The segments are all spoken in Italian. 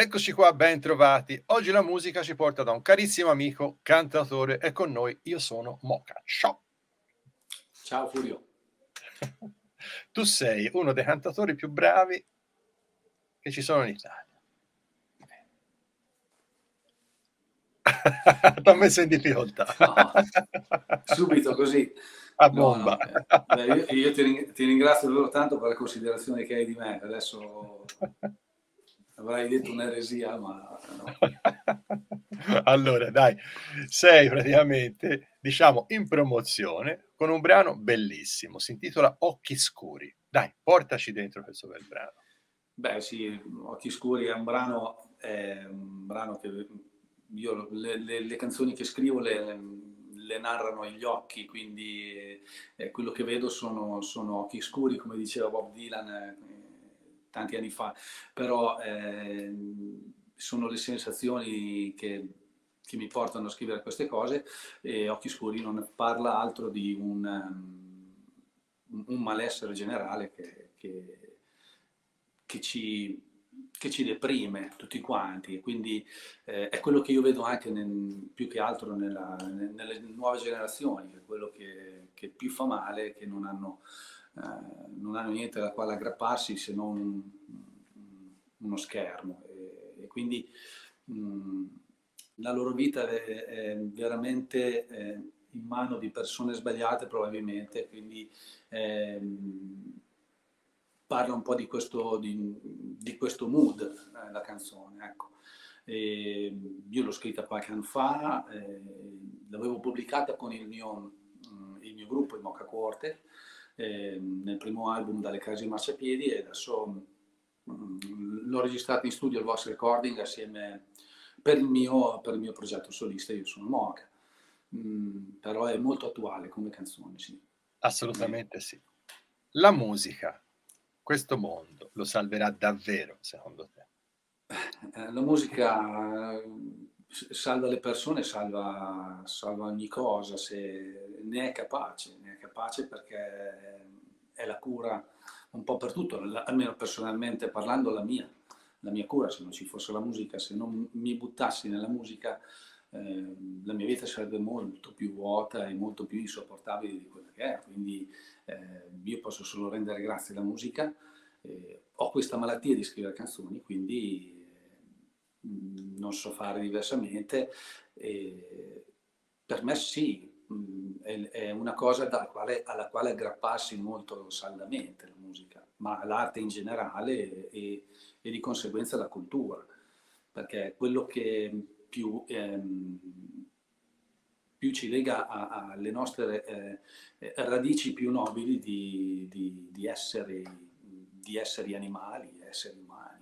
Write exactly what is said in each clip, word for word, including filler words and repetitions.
Eccoci qua, ben trovati. Oggi la musica ci porta da un carissimo amico, cantautore, e con noi io sono Moca. Ciao! Ciao Furio. Tu sei uno dei cantatori più bravi che ci sono in Italia. T'ho messo in difficoltà. No, subito così. A No, bomba. no. eh, beh, io, io ti, ring- ti ringrazio davvero tanto per la considerazione che hai di me. Adesso avrei detto un'eresia, ma no. Allora, dai, sei praticamente, diciamo, in promozione con un brano bellissimo, si intitola Occhi Scuri. Dai, portaci dentro questo bel brano. Beh, sì, Occhi Scuri è un brano, è un brano che io le, le- le canzoni che scrivo le, le narrano gli occhi, quindi eh, quello che vedo sono, sono occhi scuri, come diceva Bob Dylan eh, tanti anni fa, però eh, sono le sensazioni che, che mi portano a scrivere queste cose, e Occhi Scuri non parla altro di un, um, un malessere generale che, che, che ci, che ci deprime tutti quanti, e quindi eh, è quello che io vedo anche nel- più che altro nella- nelle nuove generazioni, che è quello che, che più fa male, che non hanno, eh, non hanno niente alla quale aggrapparsi se non un- uno schermo. E, e quindi mh, la loro vita è, è veramente eh, in mano di persone sbagliate probabilmente, quindi ehm, parla un po' di questo, di, di questo mood, eh, la canzone, ecco. E io l'ho scritta qualche anno fa, eh, l'avevo pubblicata con il mio, mm, il mio gruppo, il Mocha Quartet, eh, nel primo album Dalle Case ai Marciapiedi, e adesso mm, l'ho registrata in studio al Vox Recording assieme per il mio, per il mio progetto solista. Io sono Mocha. Mm, però è molto attuale come canzone, sì. Assolutamente sì. La musica, questo mondo, lo salverà davvero, secondo te? Eh, La musica eh, salva le persone, salva, salva ogni cosa, se ne è capace, ne è capace perché è la cura un po' per tutto, la- almeno personalmente parlando, la mia, la mia cura. Se non ci fosse la musica, se non mi buttassi nella musica, eh, la mia vita sarebbe molto più vuota e molto più insopportabile di quella che è. Quindi eh, io posso solo rendere grazie alla musica. Eh, ho questa malattia di scrivere canzoni, quindi eh, non so fare diversamente. E per me sì, mh, è, è una cosa dalla quale- alla quale aggrapparsi molto saldamente, la musica, ma l'arte in generale, e, e di conseguenza la cultura, perché è quello che più, ehm, più ci lega a- alle nostre eh, eh, radici più nobili di, di- di esseri, di esseri animali, esseri umani.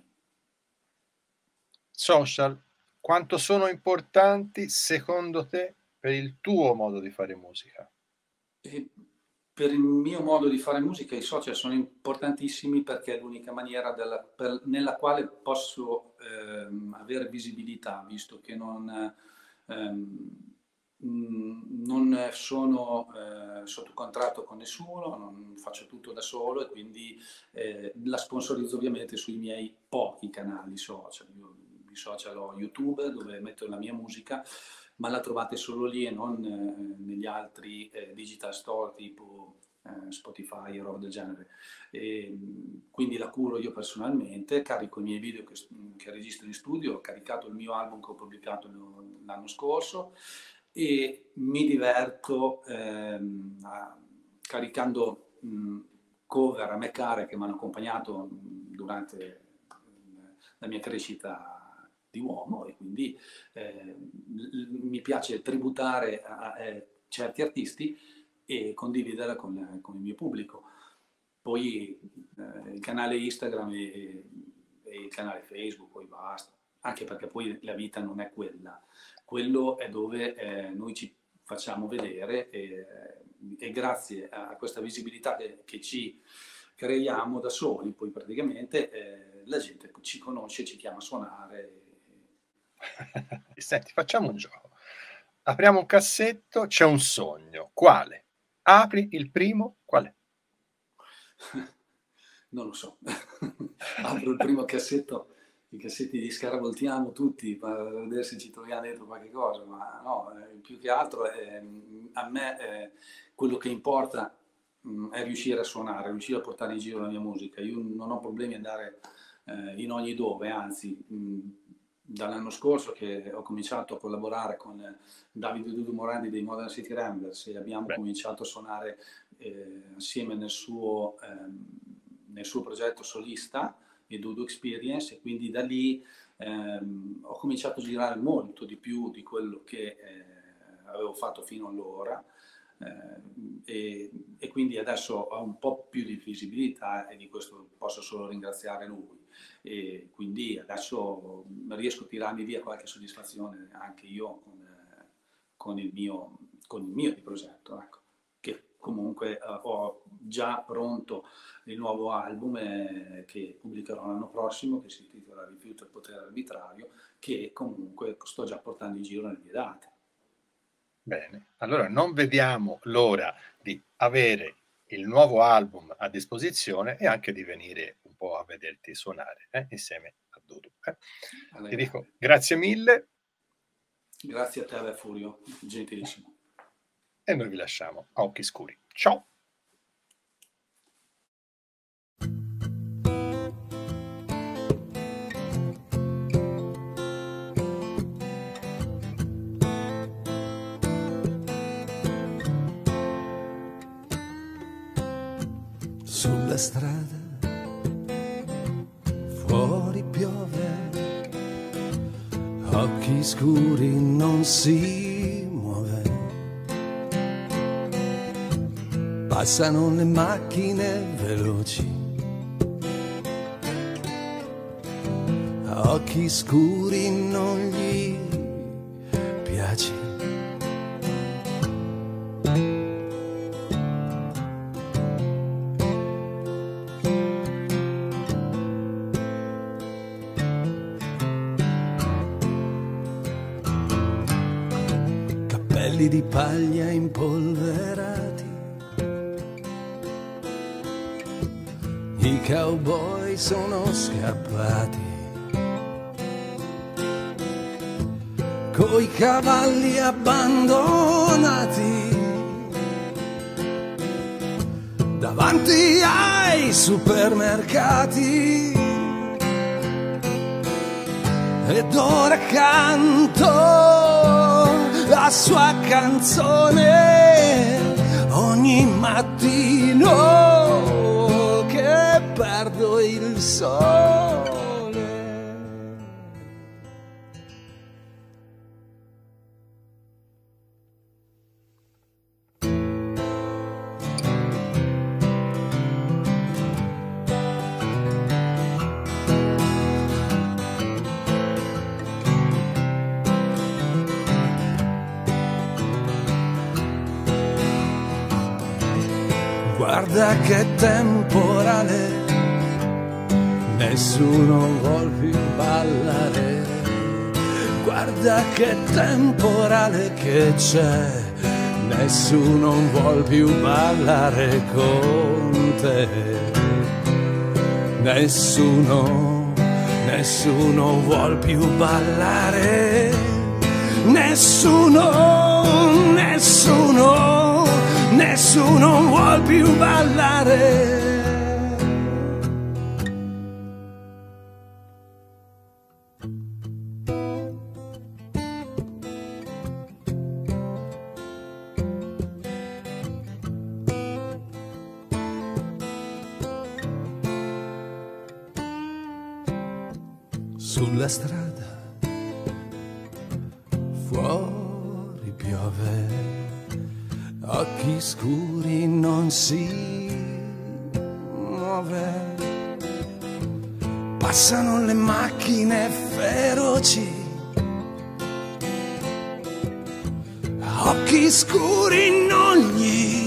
Social, quanto sono importanti secondo te per il tuo modo di fare musica? E per il mio modo di fare musica i social sono importantissimi, perché è l'unica maniera della- per- nella quale posso ehm, avere visibilità, visto che non, ehm, mh, non sono eh, sotto contratto con nessuno, non faccio tutto da solo, e quindi eh, la sponsorizzo ovviamente sui miei pochi canali social. Io i social ho YouTube, dove metto la mia musica, ma la trovate solo lì e non eh, negli altri eh, digital store tipo eh, Spotify e roba del genere. E, mh, quindi la curo io personalmente, carico i miei video che, che registro in studio, ho caricato il mio album che ho pubblicato l'anno scorso, e mi diverto ehm, a- caricando mh, cover a me care che mi hanno accompagnato mh, durante mh, la mia crescita di uomo, e quindi eh, mi piace tributare a, a certi artisti e condividerla con, con il mio pubblico. Poi eh, il canale Instagram e, e il canale Facebook, poi basta, anche perché poi la vita non è quella. Quello è dove eh, noi ci facciamo vedere, e, e grazie a questa visibilità che, che ci creiamo da soli, poi praticamente eh, la gente ci conosce, ci chiama a suonare. Senti, facciamo un gioco. Apriamo un cassetto, c'è un sogno. Quale? Apri il primo, qual è? Non lo so. Apro il primo cassetto, i cassetti di Scaravoltiamo tutti per vedere se ci troviamo dentro qualche cosa, ma no, eh, più che altro eh, a me eh, quello che importa mh, è riuscire a suonare, riuscire a portare in giro la mia musica. Io non ho problemi ad andare eh, in ogni dove, anzi mh, dall'anno scorso che ho cominciato a collaborare con Davide Dudu Morandi dei Modern City Ramblers e abbiamo Beh. cominciato a suonare eh, assieme nel suo, ehm, nel suo progetto solista, il Dudu Experience, e quindi da lì ehm, ho cominciato a girare molto di più di quello che eh, avevo fatto fino allora eh, e, e quindi adesso ho un po' più di visibilità e di questo posso solo ringraziare lui. E quindi adesso riesco a tirarmi via qualche soddisfazione anche io con, eh, con, il, mio, con il mio di progetto, ecco, che comunque eh, ho già pronto il nuovo album eh, che pubblicherò l'anno prossimo, che si intitola Rifiuto e potere arbitrario, che comunque sto già portando in giro nelle mie date. Bene, allora non vediamo l'ora di avere il nuovo album a disposizione e anche di venire un po' a vederti suonare eh, insieme a Dudu. Eh. Allora, ti dico grazie mille. Grazie a te, Furio, gentilissimo. E noi vi lasciamo a occhi scuri. Ciao! Sulla strada fuori piove, occhi scuri, non si muove. Passano le macchine veloci, occhi scuri, non gli piaci. Di paglia impolverati, i cowboy sono scappati, coi cavalli abbandonati, davanti ai supermercati, ed ora canto la sua canzone ogni mattino che perdo il sole. Guarda che temporale, nessuno vuol più ballare. Guarda che temporale che c'è, nessuno vuol più ballare con te. Nessuno, nessuno vuol più ballare. Nessuno, nessuno, nessuno vuol più ballare. Sulla strada fuori piove, occhi scuri, non si muove. Passano le macchine feroci, occhi scuri, non gli